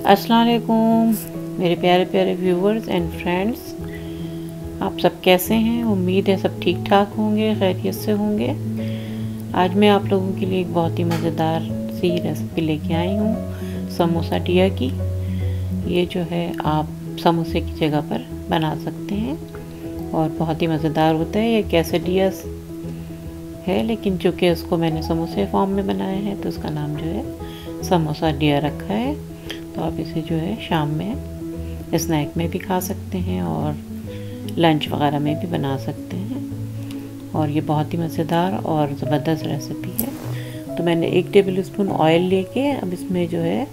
अस्सलाम वालेकुम मेरे प्यारे प्यारे व्यूवर्स एंड फ्रेंड्स, आप सब कैसे हैं। उम्मीद है सब ठीक ठाक होंगे, खैरियत से होंगे। आज मैं आप लोगों के लिए एक बहुत ही मज़ेदार सी रेसिपी लेके आई हूँ, समोसा टिया की। ये जो है आप समोसे की जगह पर बना सकते हैं और बहुत ही मज़ेदार होता है। ये कैसेडियास है, लेकिन चूँकि उसको मैंने समोसे फॉर्म में बनाया है तो उसका नाम जो है समोसा टिया रखा है। तो आप इसे जो है शाम में स्नैक में भी खा सकते हैं और लंच वगैरह में भी बना सकते हैं। और ये बहुत ही मज़ेदार और ज़बरदस्त रेसिपी है। तो मैंने 1 टेबल स्पून ऑयल लेके अब इसमें जो है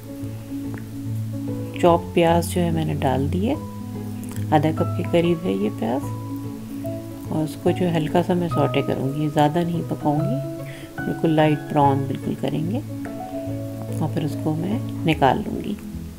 चॉप प्याज जो है मैंने डाल दिए। आधा कप के करीब है ये प्याज, और उसको जो हल्का सा मैं सौटे करूँगी, ज़्यादा नहीं पकाऊँगी, बिल्कुल लाइट ब्राउन बिल्कुल करेंगे और फिर उसको मैं निकाल लूँगी।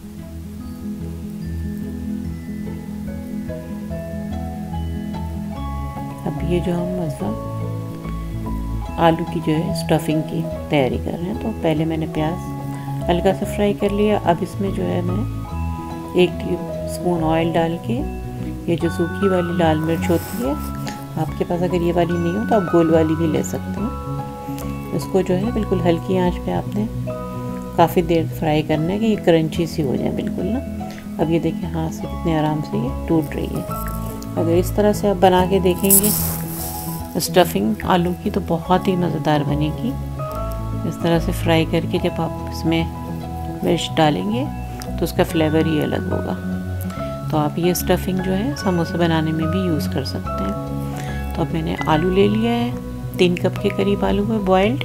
अब ये जो हम मतलब आलू की जो है स्टफिंग की तैयारी कर रहे हैं, तो पहले मैंने प्याज हल्का सा फ्राई कर लिया। अब इसमें जो है मैं 1 टीस्पून ऑयल डाल के, ये जो सूखी वाली लाल मिर्च होती है, आपके पास अगर ये वाली नहीं हो तो आप गोल वाली भी ले सकते हैं। इसको जो है बिल्कुल हल्की आंच पे आपने काफ़ी देर फ्राई करना है कि ये क्रंची सी हो जाए बिल्कुल ना। अब ये देखिए हाथ से कितने आराम से ये टूट रही है। अगर इस तरह से आप बना के देखेंगे स्टफिंग आलू की तो बहुत ही मज़ेदार बनेगी। इस तरह से फ्राई करके जब आप इसमें मिर्च डालेंगे तो उसका फ्लेवर ही अलग होगा। तो आप ये स्टफिंग जो है समोसे बनाने में भी यूज़ कर सकते हैं। तो अब मैंने आलू ले लिया है, 3 कप के करीब आलू है बॉइल्ड।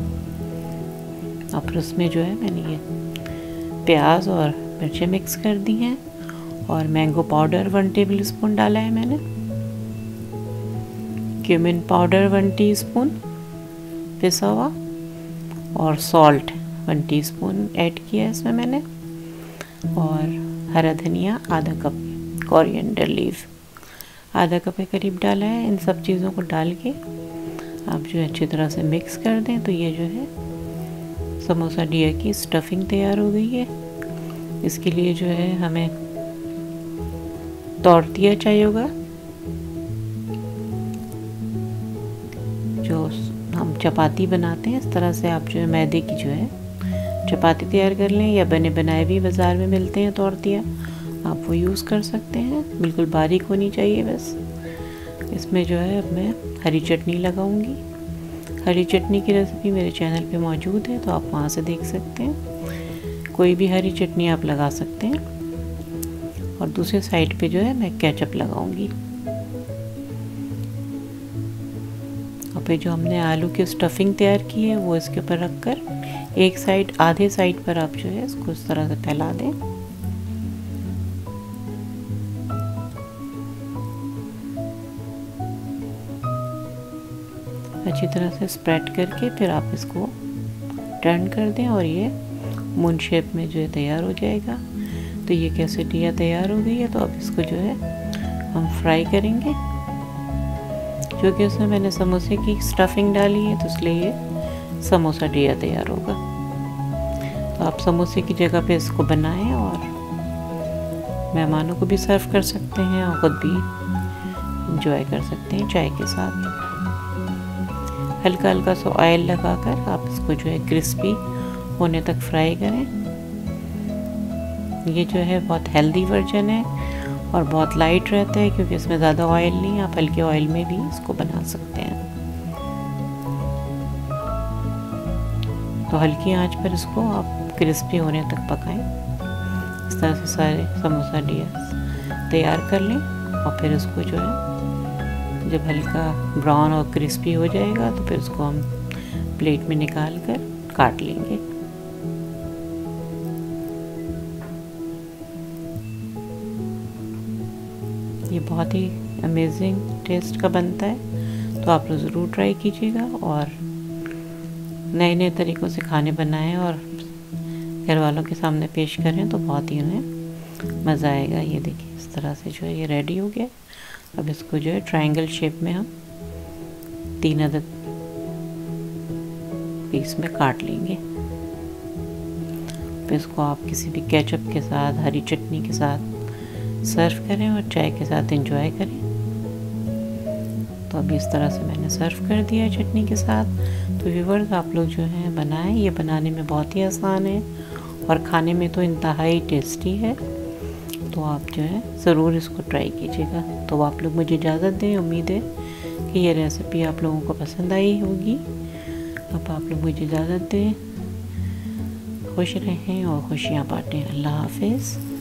और फिर उसमें जो है मैंने ये प्याज और मिर्चें मिक्स कर दी हैं, और मैंगो पाउडर 1 टेबल स्पून डाला है मैंने, क्यूमिन पाउडर 1 टीस्पून पिसा हुआ, और सॉल्ट 1 टीस्पून ऐड किया है इसमें मैंने, और हरा धनिया आधा कप, कोरिएंडर लीव आधा कप के करीब डाला है। इन सब चीज़ों को डाल के आप जो है अच्छी तरह से मिक्स कर दें तो ये जो है समोसा टिया की स्टफिंग तैयार हो गई है। इसके लिए जो है हमें तोरतिया चाहिए होगा, जो हम चपाती बनाते हैं इस तरह से आप जो है मैदे की जो है चपाती तैयार कर लें, या बने बनाए भी बाज़ार में मिलते हैं तोरतिया, आप वो यूज़ कर सकते हैं। बिल्कुल बारीक होनी चाहिए बस। इसमें जो है अब मैं हरी चटनी लगाऊंगी। हरी चटनी की रेसिपी मेरे चैनल पे मौजूद है, तो आप वहाँ से देख सकते हैं। कोई भी हरी चटनी आप लगा सकते हैं। और दूसरे साइड पे जो है मैं केचप लगाऊंगी। और फिर जो हमने आलू की स्टफिंग तैयार की है वो इसके ऊपर रखकर एक साइड, आधे साइड पर आप जो है इसको इस तरह से फैला दें। अच्छी तरह से स्प्रेड करके फिर आप इसको टर्न कर दें और ये मून शेप में जो है तैयार हो जाएगा। तो ये कैसेडिया तैयार हो गई है। तो अब इसको जो है हम फ्राई करेंगे, क्योंकि उसमें मैंने समोसे की स्टफिंग डाली है तो इसलिए ये समोसा टिया तैयार होगा। तो आप समोसे की जगह पे इसको बनाएं और मेहमानों को भी सर्व कर सकते हैं और ख़ुद भी इंजॉय कर सकते हैं चाय के साथ। हल्का हल्का सा ऑयल लगाकर आप इसको जो है क्रिस्पी होने तक फ्राई करें। ये जो है बहुत हेल्दी वर्जन है और बहुत लाइट रहता है, क्योंकि इसमें ज़्यादा ऑयल नहीं, आप हल्के ऑयल में भी इसको बना सकते हैं। तो हल्की आंच पर इसको आप क्रिस्पी होने तक पकाएं। इस तरह से सारे समोसा डिया तैयार कर लें, और फिर इसको जो है जब हल्का ब्राउन और क्रिस्पी हो जाएगा तो फिर उसको हम प्लेट में निकाल कर काट लेंगे। ये बहुत ही अमेजिंग टेस्ट का बनता है, तो आप लोग ज़रूर ट्राई कीजिएगा और नए नए तरीक़ों से खाने बनाएं और घर वालों के सामने पेश करें तो बहुत ही उन्हें मज़ा आएगा। ये देखिए इस तरह से जो है ये रेडी हो गया। अब इसको जो है ट्रायंगल शेप में हम 3 अदद पीस में काट लेंगे। इसको आप किसी भी केचप के साथ, हरी चटनी के साथ सर्व करें और चाय के साथ एंजॉय करें। तो अभी इस तरह से मैंने सर्व कर दिया है चटनी के साथ। तो व्यूअर्स, आप लोग जो है बनाएं, ये बनाने में बहुत ही आसान है और खाने में तो इंतहाई टेस्टी है। तो आप जो है ज़रूर इसको ट्राई कीजिएगा। तो आप लोग मुझे इजाज़त दें। उम्मीद है कि ये रेसिपी आप लोगों को पसंद आई होगी। अब आप लोग मुझे इजाज़त दें। खुश रहें और खुशियाँ बांटें। अल्लाह हाफिज़।